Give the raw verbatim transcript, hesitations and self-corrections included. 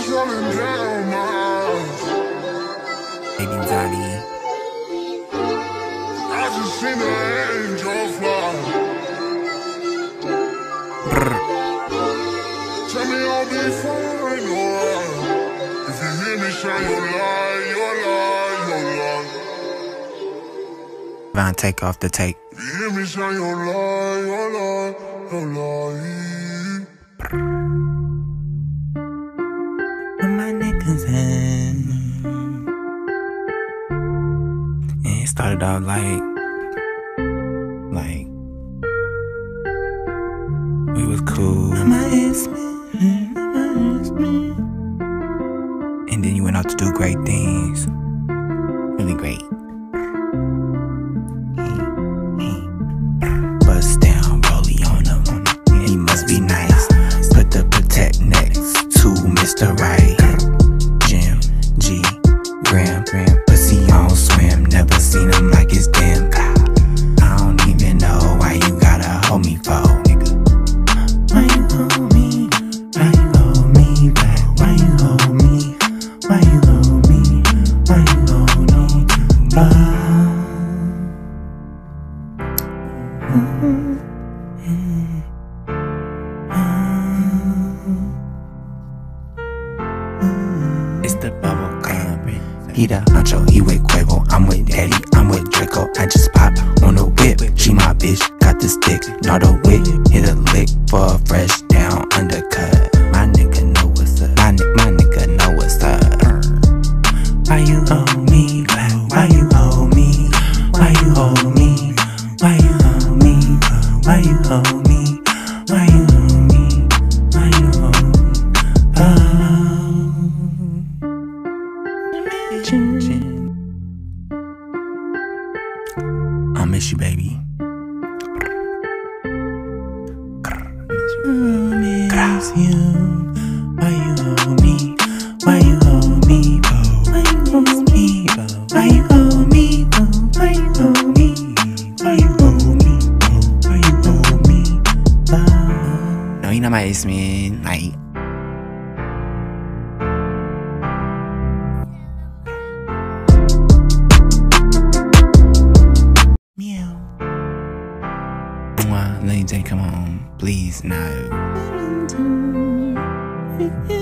tears rolling down my eyes. Baby Johnny, I just seen an angel fly. brr. Tell me I'll be fine, alright. If you hear me shine your light, your light, your light. Von, take off the tape. If you hear me shine your light, your light, your light. Where my niggas at? And it started out like, like, we was cool. And then you went out to do great things. Really great. Bust down, rollie on him. He must be nice. Put the protect next to Mister Right. Jim, G, Graham, Graham. Pussy on swim. Never seen him like his damn. I don't even know why you gotta hold me for. Why you hold me? Why you hold me back? Why you hold me? Why you hold me? Why you hold me back? It's the bubble gum. He the honcho, he with Quavo. I'm with Daddy, I'm with Draco. I just pop on the whip. She my bitch, got the stick. Not a whip, hit a lick for a fresh down undercut. My nigga know what's up. My, my nigga know what's up. Why you hold me back? Why you hold me? Why you hold me? Why you hold me? Why you hold me? Why you hold me? Why you hold me? Oh. I miss you, baby. I miss you. Why you hold me? Why you hold me? Why you hold me? Why you hold me? Why you hold me? Why you hold me? Why you hold me? No, you know my ace man. Like. Lane J, come on, please, no.